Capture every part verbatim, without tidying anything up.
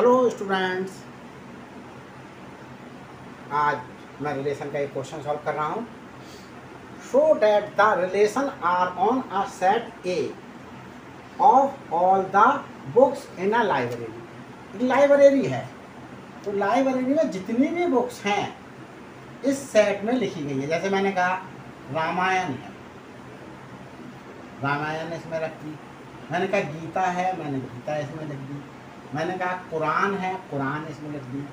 Hello students, आज मैं relation का एक क्वेश्चन सॉल्व कर रहा हूँ। Show that the relation R on a set A of all the books in a library. Library है तो लाइब्रेरी में जितनी भी बुक्स हैं इस सेट में लिखी गई है। जैसे मैंने कहा रामायण है, रामायण इसमें रख दी। मैंने कहा गीता है, मैंने गीता इसमें लिख दी। मैंने कहा कुरान है, कुरान इसमें लिख दी।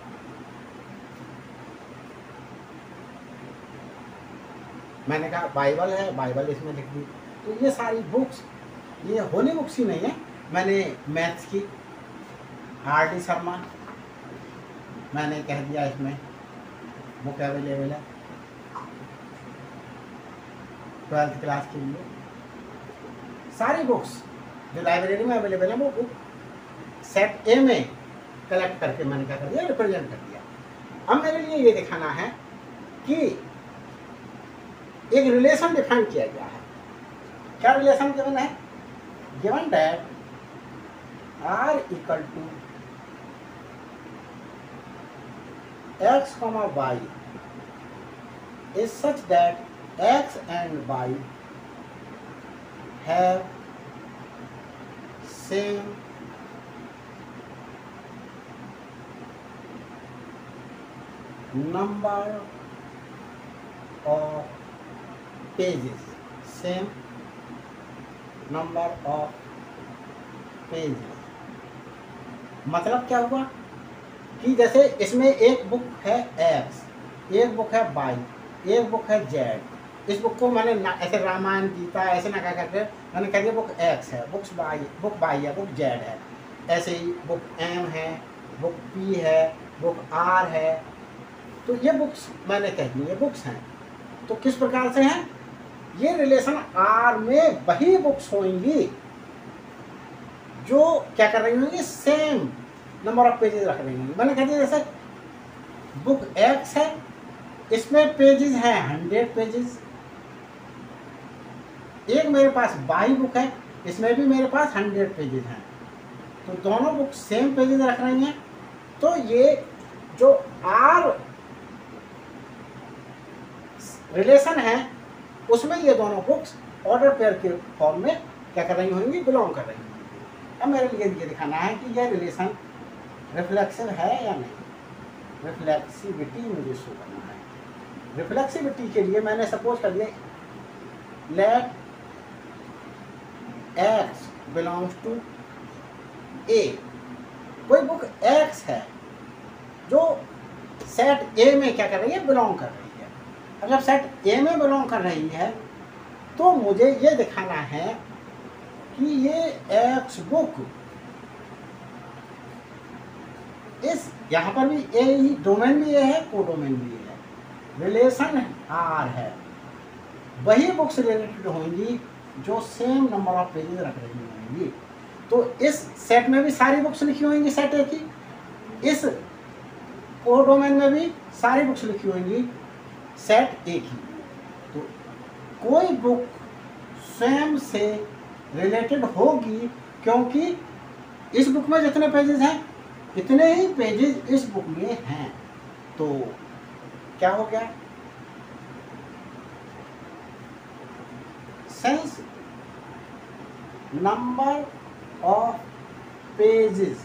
मैंने कहा बाइबल है, बाइबल इसमें लिख दी। तो ये सारी बुक्स, ये होली बुक्स ही नहीं है। मैंने मैथ्स की आर डी शर्मा मैंने कह दिया, इसमें बुक अवेलेबल है ट्वेल्थ क्लास के लिए। सारी बुक्स जो लाइब्रेरी में अवेलेबल है वो बुक सेट ए में कलेक्ट करके मैंने क्या कर दिया, रिप्रेजेंट कर दिया। अब मेरे लिए ये दिखाना है कि एक रिलेशन डिफाइन किया गया है। क्या रिलेशन गिवन है? Given that R equal to X comma Y is such that X and Y have same number of pages, same number of pages। मतलब क्या हुआ कि जैसे इसमें एक बुक है एक्स, एक बुक है वाई, एक बुक है जेड। इस बुक को मैंने ना ऐसे रामायण गीता ऐसे ना क्या करके मैंने कह दिया बुक एक्स है, बुक्स वाई बुक वाई है, बुक जेड है। ऐसे ही बुक एम है, बुक पी है, बुक आर है। तो ये बुक्स मैंने कह दी, ये बुक्स हैं। तो किस प्रकार से हैं? ये रिलेशन आर में वही बुक्स होंगी जो क्या कर रही होंगी, सेम नंबर ऑफ पेजेस रख रही होंगी। मैंने कह दिया जैसे बुक एक्स है, इसमें पेजेस हैं हंड्रेड पेजेस। एक मेरे पास वाई बुक है, इसमें भी मेरे पास हंड्रेड पेजेस हैं। तो दोनों बुक सेम पेजेस रख रही हैं। तो ये जो आर रिलेशन है उसमें ये दोनों बुक्स ऑर्डर पेयर के फॉर्म में क्या कर रही होंगी, बिलोंग कर रही होंगी। अब मेरे लिए ये दिखाना है कि यह रिलेशन रिफ्लेक्सिव है या नहीं। रिफ्लेक्सिविटी मुझे शो करना है। रिफ्लेक्सिविटी के लिए मैंने सपोज कर दिया let X belongs to A. कोई बुक एक्स है जो सेट ए में क्या कर रही है, बिलोंग कर रही है। अगर सेट ए में बिलोंग कर रही है तो मुझे ये दिखाना है कि ये एक्स बुक इस यहाँ पर भी ए ही डोमेन भी ए है, कोडोमेन भी ए है, रिलेशन आर है। वही बुक्स रिलेटेड होंगी जो सेम नंबर ऑफ पेजेस रख रही होंगी। तो इस सेट में भी सारी बुक्स लिखी होंगी सेट ए की, इस कोडोमेन में भी सारी बुक्स लिखी होंगी सेट ए की। तो कोई बुक स्वयं से रिलेटेड होगी क्योंकि इस बुक में जितने पेजेस हैं इतने ही पेजेस इस बुक में हैं। तो क्या हो गया, since number of pages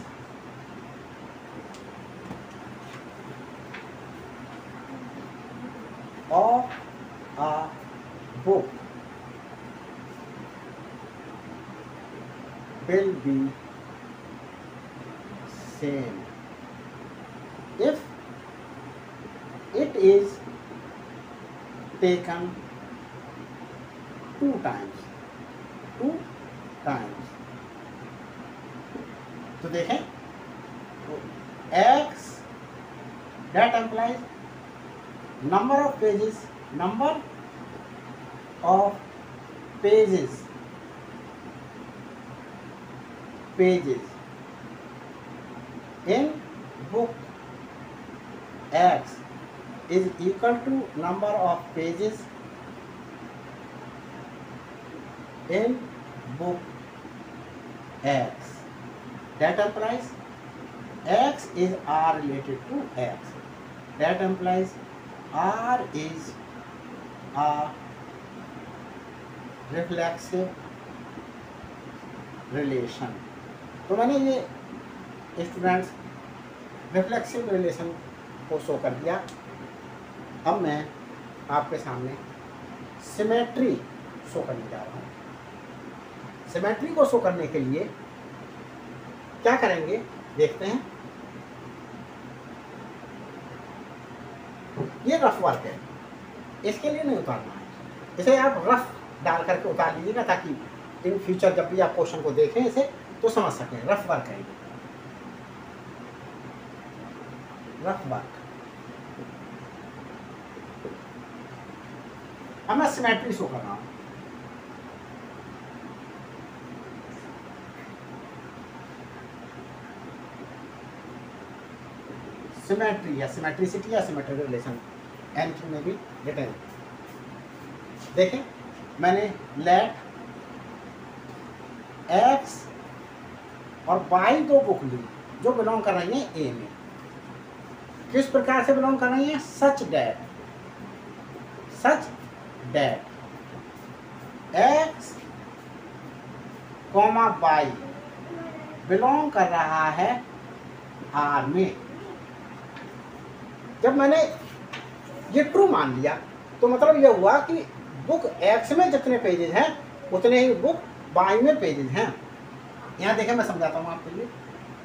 of a book will be same if it is taken two times two times। तो देखें x that implies number of pages, number of pages pages in book X is equal to number of pages in book X. That implies X is R related to X. That implies R is a reflexive relation. तो मैंने ये students reflexive relation को show कर दिया। अब मैं आपके सामने सिमेट्री शो करने जा रहा हूँ। सिमेट्री को शो करने के लिए क्या करेंगे देखते हैं। ये रफ वर्क है, इसके लिए नहीं उतारना है, इसे आप रफ डाल करके उतार लीजिएगा ताकि इन फ्यूचर जब भी आप क्वेश्चन को देखें इसे तो समझ सकें। रफ वर्क है, रफ वर्क। अब मैं सिमेट्री शो कर रहा हूं। सिमेट्री या सिमेट्रिसिटी या सिमेट्रिक रिलेशन एनीथिंग में भी रिटर्न। देखें मैंने लेट एक्स और वाई दो बुक ली जो बिलोंग कर रही हैं ए में। किस प्रकार से बिलोंग कर रही हैं? Such that such that x comma y belong कर रहा है आर में। जब मैंने ये ट्रू मान लिया तो मतलब ये हुआ कि बुक एक्स में जितने पेजेस हैं उतने ही बुक वाई में पेजेस हैं। यहाँ देखें मैं समझाता हूँ आपके लिए।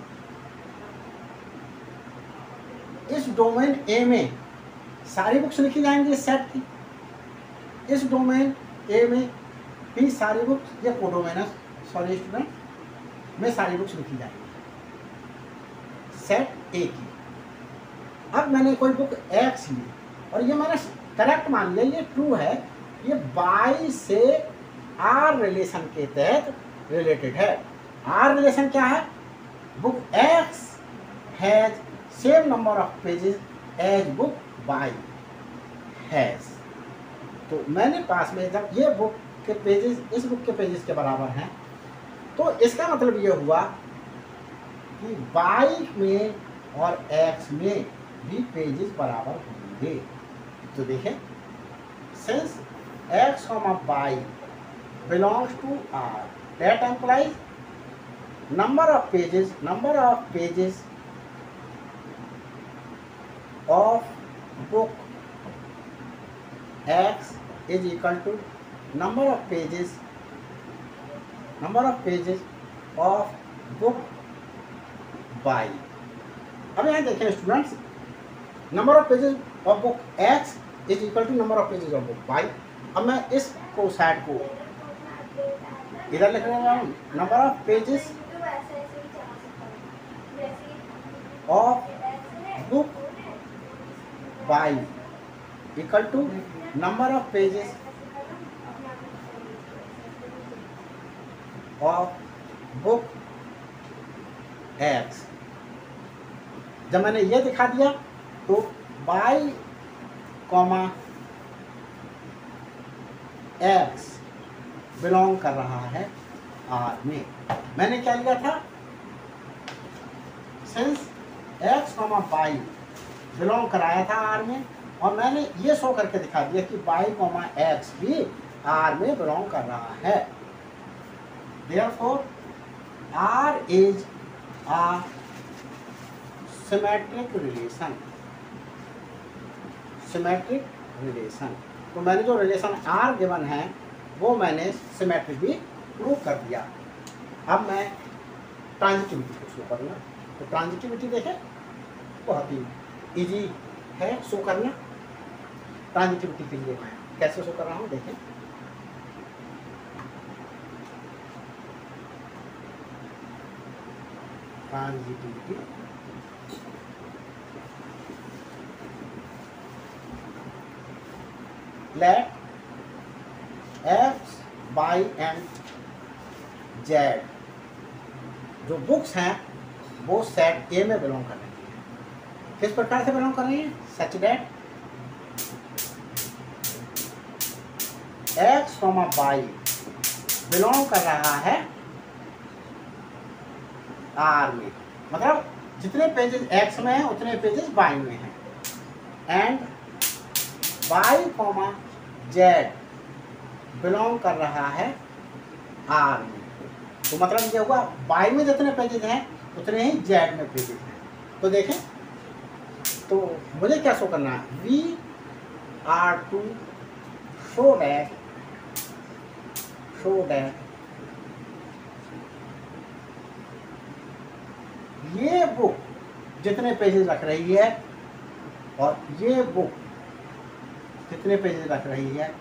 इस डोमेन ए में सारी बुक्स लिखी जाएंगी इस सेट की। इस डोमेन ए में भी सारी बुक्स, ये कोडोमेन है सॉरी स्टूडेंट, में सारी बुक्स लिखी जाएंगी सेट ए की। अब मैंने कोई बुक एक्स ली और ये मैंने करेक्ट मान लिया, ये ट्रू है, ये वाई से आर रिलेशन के तहत रिलेटेड है। आर रिलेशन क्या है? Book x has same number of pages as book y has. तो मैंने पास में जब ये बुक के पेजेस इस बुक के पेजेस के बराबर हैं तो इसका मतलब ये हुआ कि वाई में और एक्स में भी पेजेस बराबर होंगे। तो देखें since x comma y belongs to R, that implies number of pages number of pages of book x is equal to number of pages number of pages of book y। अब यहाँ देखें students, number of pages of book x is equal to number of pages of book y। अब मैं इस को side को इधर लिख रहा हूँ, number of pages of book y equal to number of pages of book x। जब मैंने ये दिखा दिया तो y कॉमा x बिलोंग कर रहा है R में। मैंने क्या लिया था? Since x comma y belong कराया था R में और मैंने ये शो करके दिखा दिया कि y कॉमा x भी R में बिलोंग कर रहा है। Therefore R is a symmetric relation symmetric relation. तो मैंने जो रिलेशन आर गिवन है वो मैंने सिमेट्रिक भी प्रूव कर दिया। अब मैं ट्रांजिटिविटी को शो करूँगा। तो ट्रांजिटिविटी देखें बहुत ही इजी है शो करना। ट्रांजिटिविटी के लिए मैं कैसे शो कर रहा हूँ देखें। Transitivity let x, y and z जो बुक्स हैं वो सेट ए में बिलोंग कर रही हैं। किस प्रकार से बिलोंग कर रही हैं? Such that x, y belong कर रहा है R में। मतलब जितने पेजेस एक्स में हैं उतने पेजेस वाई में हैं, and y comma z belong कर रहा है आर में। तो मतलब ये हुआ वाई में जितने पेजेस हैं उतने ही जेड में पेजेस हैं। तो देखें, तो मुझे क्या शो करना है, we are to show that show that ये बुक जितने पेजेस रख रही है और ये बुक कितने पेजेस रख रही है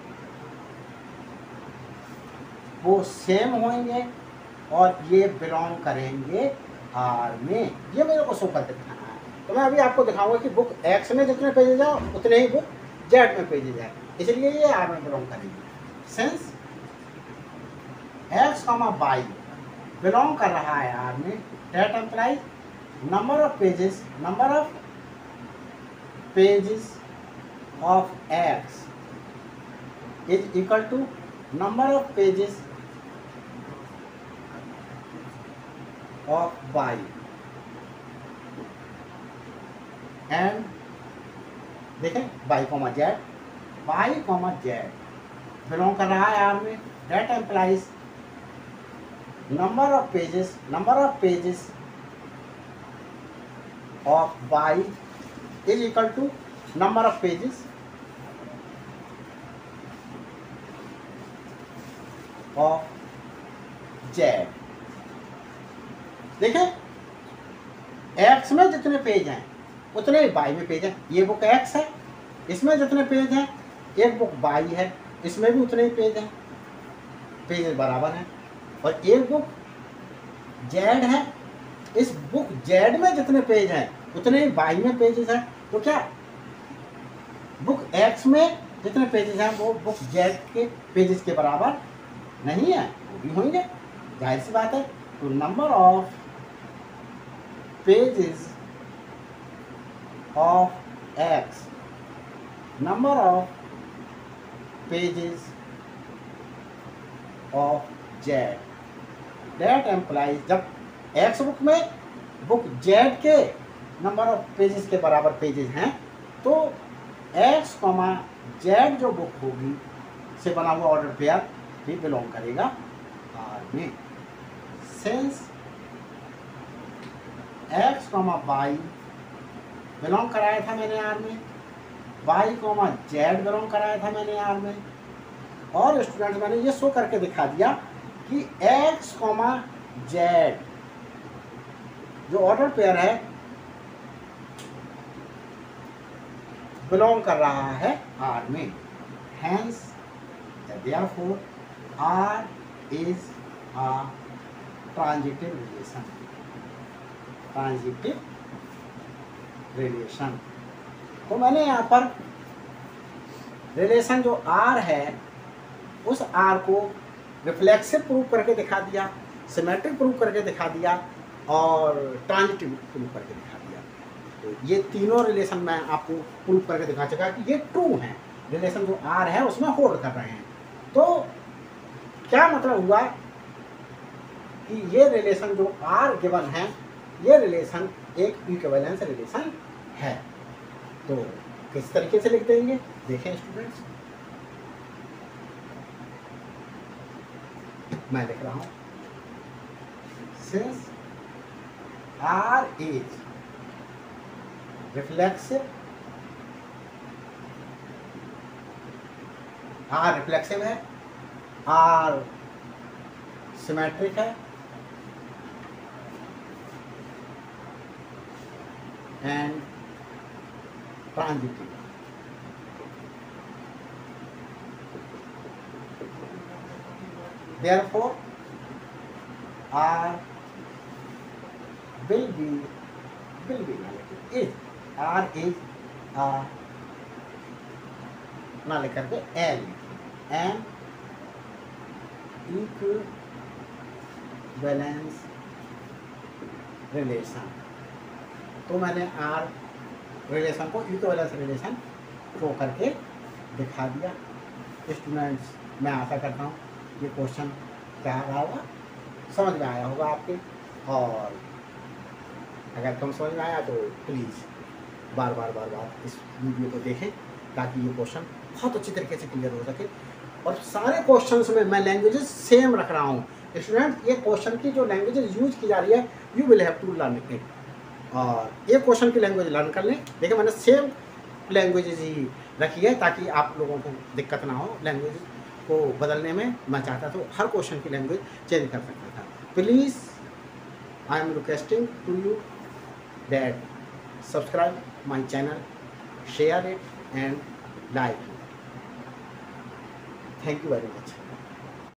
वो सेम होंगे और ये बिलोंग करेंगे आर में। ये मेरे को शो करके दिखाना है। तो मैं अभी आपको दिखाऊंगा कि बुक एक्स में जितने पेजेस है उतने ही बुक जेड में पेजेस है, इसलिए ये आर में बिलोंग करेंगे। Since x comma y belong कर रहा है आर में, that implies number of pages number of pages of x is equal to number of pages of y and देखें y comma z y comma z belong कर रहा है R में, that implies number of pages number of pages of y is equal to number of pages of z. देखें, x में जितने page हैं उतने वाई में पेज हैं। ये बुक एक्स है, इसमें जितने पेज हैं, एक बुक वाई है, इसमें भी उतने ही पेज हैं, पेज बराबर हैं। और एक बुक जेड है, इस बुक जेड में जितने पेज हैं उतने ही वाई में पेजेस हैं। तो क्या बुक एक्स में जितने पेजेस हैं वो बुक जेड के पेजेस के बराबर नहीं है, वो भी होंगे, जाहिर सी बात है। तो number of pages of x number of pages of z that implies जब x बुक में बुक z के नंबर ऑफ पेजेस के बराबर पेजेस हैं तो x कॉमा जेड जो बुक होगी से बना हुआ ऑर्डर पेयर भी बिलोंग करेगा आर में। Since x comma y belong कराया था मैंने आर में, वाई कॉमा जेड बिलोंग कराया था मैंने आर में, और स्टूडेंट मैंने ये शो करके दिखा दिया कि एक्स कॉमा जेड जो ऑर्डर पेयर है बिलोंग कर रहा है आर में। Hence therefore R is a transitive relation transitive relation. तो मैंने यहाँ पर रिलेशन जो आर है उस आर को रिफ्लेक्सिव प्रूव करके दिखा दिया, सिमेट्रिक प्रूव करके दिखा दिया और ट्रांजिटिव प्रूव करके दिखा दिया। तो ये तीनों रिलेशन मैं आपको प्रूव करके दिखा चुका कि ये ट्रू हैं, रिलेशन जो आर है उसमें होल्ड कर रहे हैं। तो क्या मतलब हुआ कि ये रिलेशन जो आर गिवन है ये रिलेशन एक इक्विवेलेंस रिलेशन है। तो किस तरीके से लिख देंगे देखें स्टूडेंट्स, मैं लिख रहा हूं since R is reflexive R reflexive है, आर सिमेट्रिक है and transitive. Therefore, R will be will be is R is a ना लेकर के L and equivalence relation। तो मैंने आर रिलेशन को इक्विवेलेंस रिलेशन शो करके दिखा दिया। स्टूडेंट्स मैं आशा करता हूँ ये क्वेश्चन क्या रहा होगा समझ में आया होगा आपके, और अगर कम समझ में आया तो प्लीज़ बार बार बार बार इस वीडियो को देखें ताकि ये क्वेश्चन बहुत अच्छी तरीके से क्लियर हो सके। और सारे क्वेश्चंस में मैं लैंग्वेजेस सेम रख रहा हूँ स्टूडेंट। ये क्वेश्चन की जो लैंग्वेजेस यूज की जा रही है you will have to learn it, और ये क्वेश्चन की लैंग्वेज लर्न कर लें। देखिए मैंने सेम लैंग्वेजेस ही रखी है ताकि आप लोगों को दिक्कत ना हो लैंग्वेज को बदलने में। मैं चाहता तो हर क्वेश्चन की लैंग्वेज चेंज कर सकता था। Please I am requesting to you that subscribe my channel, share it and like it. Thank you very much.